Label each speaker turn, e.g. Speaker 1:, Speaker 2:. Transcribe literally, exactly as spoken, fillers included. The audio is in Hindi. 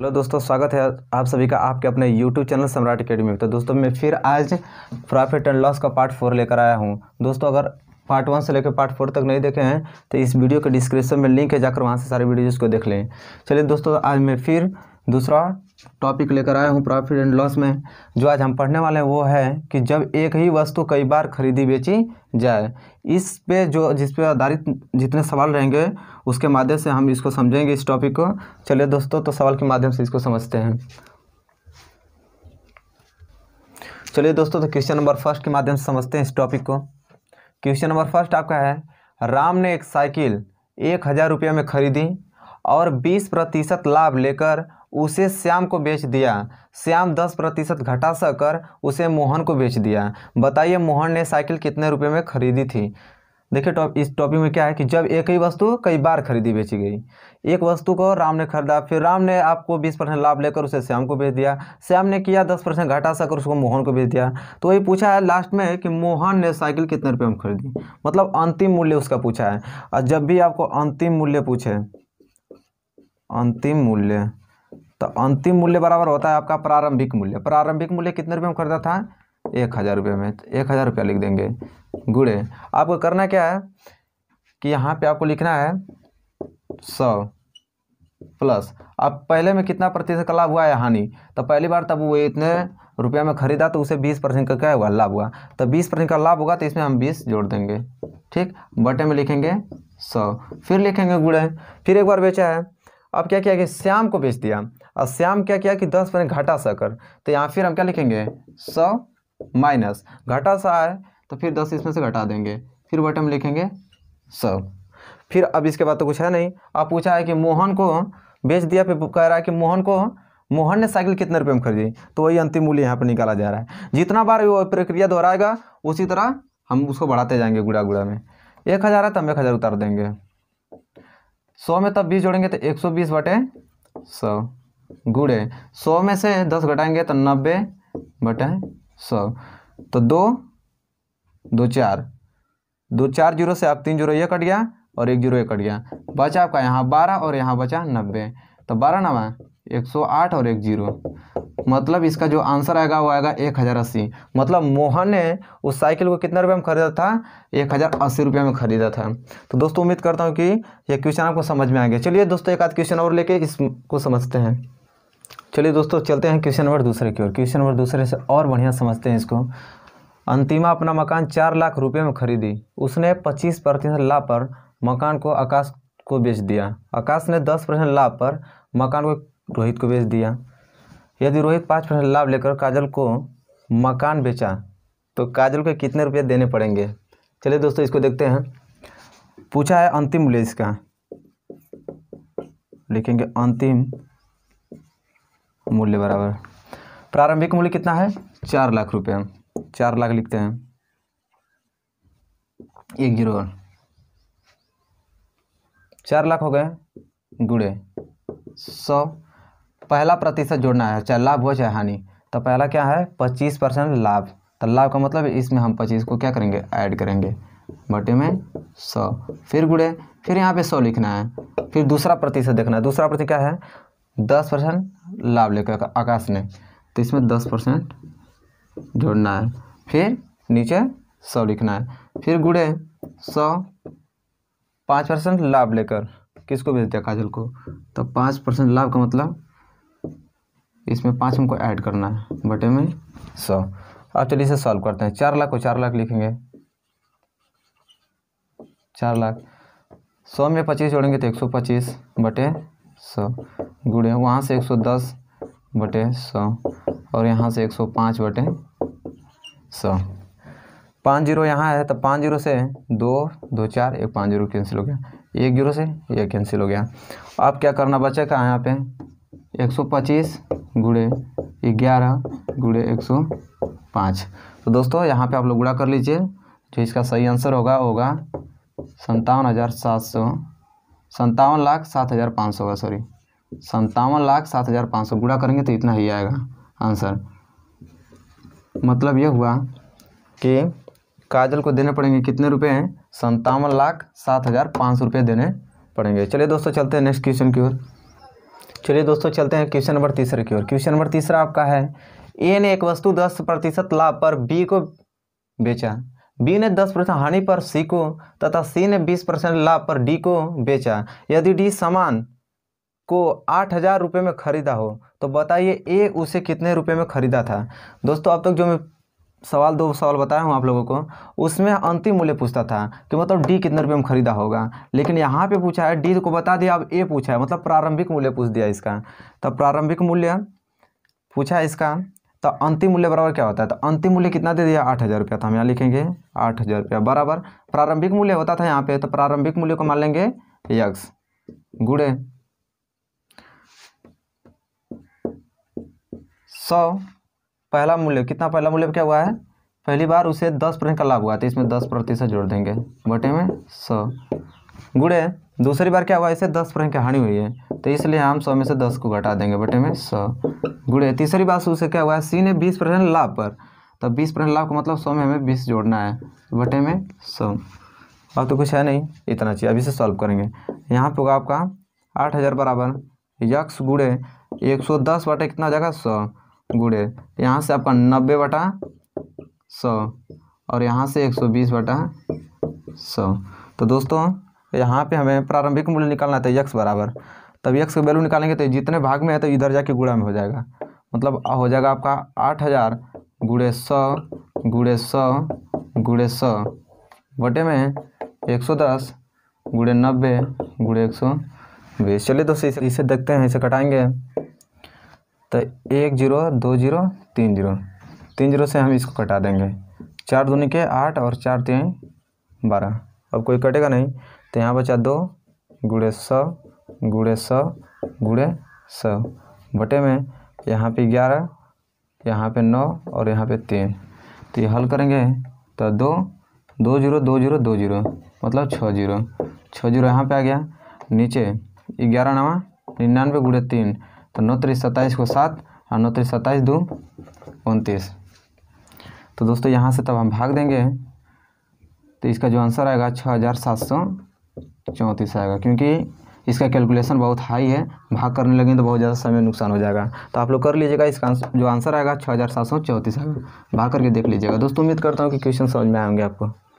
Speaker 1: हेलो दोस्तों, स्वागत है आप सभी का आपके अपने यूट्यूब चैनल सम्राट एकेडमी में। तो दोस्तों मैं फिर आज प्रॉफिट एंड लॉस का पार्ट फोर लेकर आया हूं। दोस्तों अगर पार्ट वन से लेकर पार्ट फोर तक नहीं देखे हैं तो इस वीडियो के डिस्क्रिप्शन में लिंक है, जाकर वहां से सारे वीडियोज़ को देख लें। चलिए दोस्तों, आज मैं फिर दूसरा टॉपिक लेकर आया हूं प्रॉफिट एंड लॉस में। जो आज हम पढ़ने वाले हैं वो है कि जब एक ही वस्तु कई बार खरीदी बेची जाए। इस पे जो जिस पे आधारित जितने सवाल रहेंगे उसके माध्यम से हम इसको समझेंगे, इस टॉपिक को। चलिए दोस्तों, तो सवाल के माध्यम से इसको समझते हैं। चलिए दोस्तों, तो क्वेश्चन नंबर फर्स्ट के माध्यम से समझते हैं इस टॉपिक को। क्वेश्चन नंबर फर्स्ट आपका है, राम ने एक साइकिल एक हज़ार रुपये में खरीदी और बीस प्रतिशत लाभ लेकर उसे श्याम को बेच दिया। श्याम दस प्रतिशत घटा सकर उसे मोहन को बेच दिया। बताइए मोहन ने साइकिल कितने रुपए में खरीदी थी। देखिए टॉप इस टॉपिक में क्या है कि जब एक ही वस्तु कई बार खरीदी बेची गई। एक वस्तु को राम ने खरीदा, फिर राम ने आपको बीस परसेंट लाभ लेकर उसे श्याम को बेच दिया। श्याम ने किया दस परसेंट घटा सकर उसको मोहन को बेच दिया। तो वही पूछा है लास्ट में कि मोहन ने साइकिल कितने रुपये में खरीदी, मतलब अंतिम मूल्य उसका पूछा है। और जब भी आपको अंतिम मूल्य पूछे, अंतिम मूल्य, तो अंतिम मूल्य बराबर होता है आपका प्रारंभिक मूल्य। प्रारंभिक मूल्य कितने रुपये में खरीदा था, एक हज़ार रुपये में। तो एक हज़ार रुपया लिख देंगे, गुड़े आपको करना क्या है कि यहाँ पे आपको लिखना है सौ प्लस, अब पहले में कितना प्रतिशत का लाभ हुआ है, हानि। तो पहली बार तब वो इतने रुपया में खरीदा तो उसे बीस परसेंट का क्या हुआ, लाभ हुआ। तो बीस परसेंट का लाभ होगा तो इसमें हम बीस जोड़ देंगे, ठीक। बटे में लिखेंगे सौ, फिर लिखेंगे गुड़े। फिर एक बार बेचा है, अब क्या किया कि श्याम को बेच दिया। और श्याम क्या किया कि दस परसेंट घटा सकर, तो यहाँ फिर हम क्या लिखेंगे सौ माइनस घटा सा है तो फिर दस इसमें से घटा देंगे, फिर बटे में लिखेंगे सौ। फिर अब इसके बाद तो कुछ है नहीं। अब पूछा है कि मोहन को बेच दिया, फिर कह रहा है कि मोहन को मोहन ने साइकिल कितने रुपये में खरीदी। तो वही अंतिम मूल्य यहाँ पर निकाला जा रहा है। जितना बार वो प्रक्रिया दोहराएगा उसी तरह हम उसको बढ़ाते जाएंगे गुड़ा गुड़ा में। एक हज़ार है तो हम एक हज़ार उतार देंगे, सौ में तब बीस जोड़ेंगे तो एक सौ बीस बटे सौ, गुड़े सौ में से दस घटाएंगे तो नब्बे बटे सौ। तो दो दो चार दो चार जीरो से आप तीन जीरो ये कट गया और एक जीरो ये कट गया, बचा आपका यहाँ बारह और यहाँ बचा नब्बे। तो बारह नवा एक सौ आठ और एक जीरो, मतलब इसका जो आंसर आएगा वो आएगा एक हज़ार अस्सी। मतलब मोहन ने उस साइकिल को कितने रुपये में खरीदा था, एक हज़ार अस्सी रुपये में खरीदा था। तो दोस्तों उम्मीद करता हूँ कि यह क्वेश्चन आपको समझ में आ गया। चलिए दोस्तों, एक आध क्वेश्चन और लेके इसको समझते हैं। चलिए दोस्तों, चलते हैं क्वेश्चन नंबर दूसरे की ओर। क्वेश्चन नंबर दूसरे से और बढ़िया समझते हैं इसको। अंतिमा अपना मकान चार लाख रुपये में खरीदी। उसने पच्चीस प्रतिशत लाभ पर मकान को आकाश को बेच दिया। आकाश ने दस परसेंट लाभ पर मकान को रोहित को बेच दिया। यदि रोहित पाँच परसेंट लाभ लेकर काजल को मकान बेचा तो काजल को कितने रुपये देने पड़ेंगे। चलिए दोस्तों, इसको देखते हैं। पूछा है अंतिम मूल्य इसका, लिखेंगे अंतिम मूल्य बराबर प्रारंभिक मूल्य कितना है, चार लाख रुपये। चार लाख लिखते हैं, एक जीरो और चार लाख हो गए, गुड़े सौ। पहला प्रतिशत जोड़ना है, चाहे लाभ हो चाहे हानि। तो पहला क्या है, पच्चीस परसेंट लाभ। तो लाभ का मतलब इसमें हम पच्चीस को क्या करेंगे, ऐड करेंगे, बटे में सौ, फिर गुड़े, फिर यहाँ पे सौ लिखना है। फिर दूसरा प्रतिशत देखना है। दूसरा प्रतिशत क्या है, दस परसेंट लाभ लेकर आकाश ने, तो इसमें दस परसेंट जोड़ना है। फिर नीचे सौ लिखना है, फिर गुड़े सौ। पाँच परसेंट लाभ लेकर किसको बेच दिया, काजल को। तो पाँच परसेंट लाभ का मतलब इसमें पाँच हमको ऐड करना है, बटे में सौ। अब चलिए इसे सॉल्व करते हैं। चार लाख को चार लाख लिखेंगे, चार लाख सौ में पच्चीस जोड़ेंगे तो एक सौ पच्चीस बटे सौ, गुड़े वहाँ से एक सौ दस बटे सौ और यहाँ से एक सौ पाँच बटे सौ। पाँच जीरो यहाँ है तो पाँच जीरो से दो दो चार, एक पाँच जीरो कैंसिल हो गया, एक जीरो से ये कैंसिल हो गया। अब क्या करना बचेगा यहाँ पे, एक सौ पच्चीस गुड़े ग्यारह गुड़े एक सौ पाँच। तो दोस्तों यहाँ पे आप लोग गुणा कर लीजिए। जो इसका सही आंसर होगा होगा संतावन हज़ार सात सौ संतावन लाख सात हज़ार पाँच सौ होगा, सॉरी संतावन लाख सात हज़ार पाँच सौ। गुणा करेंगे तो इतना ही आएगा आंसर। मतलब ये हुआ कि काजल को देने पड़ेंगे कितने रुपए हैं, संतावन लाख सात हज़ार पाँच सौ रुपये देने पड़ेंगे। चलिए दोस्तों, चलते हैं नेक्स्ट क्वेश्चन की ओर। चलिए दोस्तों चलते हैं क्वेश्चन नंबर तीसरे की ओर। क्वेश्चन नंबर तीसरा आपका है, ए ने एक वस्तु दस प्रतिशत लाभ पर बी को बेचा, बी ने दस प्रतिशत हानि पर सी को तथा सी ने बीस परसेंट लाभ पर डी को बेचा। यदि डी सामान को आठ हजार रुपये में खरीदा हो तो बताइए ए उसे कितने रुपए में खरीदा था। दोस्तों अब तक जो मैं सवाल दो सवाल बताया हूँ आप लोगों को, उसमें अंतिम मूल्य पूछता था कि मतलब डी कितने रुपए में खरीदा होगा, लेकिन यहाँ पे पूछा है डी को बता दिया, अब ए पूछा है मतलब प्रारंभिक मूल्य पूछ दिया इसका। तो प्रारंभिक मूल्य पूछा है इसका, तो अंतिम मूल्य बराबर क्या होता है, तो अंतिम मूल्य कितना दे दिया आठ हज़ार रुपया, तो हम यहाँ लिखेंगे आठ हज़ार रुपया बराबर प्रारंभिक मूल्य होता था यहाँ पे, तो प्रारंभिक मूल्य को मान लेंगे यक्स गुणे सौ। पहला मूल्य कितना, पहला मूल्य क्या हुआ है, पहली बार उसे दस परसेंट का लाभ हुआ तो इसमें दस प्रतिशत जोड़ देंगे बटे में सौ, गुणे दूसरी बार क्या हुआ, इसे दस परसेंट की हानि हुई है तो इसलिए हम सौ में से दस को घटा देंगे बटे में सौ, गुणे तीसरी बार उसे क्या हुआ है, सी ने बीस परसेंट लाभ पर, तो बीस परसेंट लाभ का मतलब सौ में हमें बीस जोड़ना है बटे में सौ। अब तो कुछ है नहीं, इतना चाहिए, अभी से सॉल्व करेंगे। यहाँ पे होगा आपका आठ हज़ार बराबर यक्स गुणे एक सौ दस बटे कितना हो जाएगा सौ, गुणे यहाँ से आपका नब्बे बटा सौ और यहाँ से एक सौ बीस बटा सौ। तो दोस्तों यहाँ पे हमें प्रारंभिक मूल्य निकालना है, तो यक्स बराबर, तब यक्स का वैल्यू निकालेंगे तो जितने भाग में है तो इधर जाके गुणा में हो जाएगा, मतलब हो जाएगा आपका आठ हज़ार गुणे सौ गुणे सौ गुणे सौ बटे में एक सौ दस गुणे नब्बे गुणे एक सौ बीस। चलिए दोस्तों इसे इसे देखते हैं, इसे कटाएंगे तो एक जीरो दो जीरो तीन जीरो तीन जीरो से हम इसको कटा देंगे, चार दूनी के आठ और चार तीन बारह, अब कोई कटेगा नहीं तो यहाँ बचा दो गुणे सौ गुणे सौ गुणे सौ बटे में यहाँ पे ग्यारह यहाँ पे नौ और यहाँ पे तीन, तो ये हल करेंगे तो दो दो जीरो दो जीरो दो जीरो मतलब छः जीरो छः जीरो यहाँ पे आ गया, नीचे ग्यारह नवा निन्यानवे गुणे तीन तो नौ तीस सत्ताईस को सात और नौ तीस सत्ताईस दो उनतीस। तो दोस्तों यहाँ से तब हम भाग देंगे तो इसका जो आंसर आएगा छः हज़ार सात सौ चौंतीस आएगा, क्योंकि इसका कैलकुलेशन बहुत हाई है, भाग करने लगेंगे तो बहुत ज़्यादा समय नुकसान हो जाएगा। तो आप लोग कर लीजिएगा, इसका जो आंसर आएगा छः हज़ार सात सौ चौंतीस आएगा, भाग करके देख लीजिएगा। दोस्तों उम्मीद करता हूँ कि क्वेश्चन समझ में आएंगे आपको।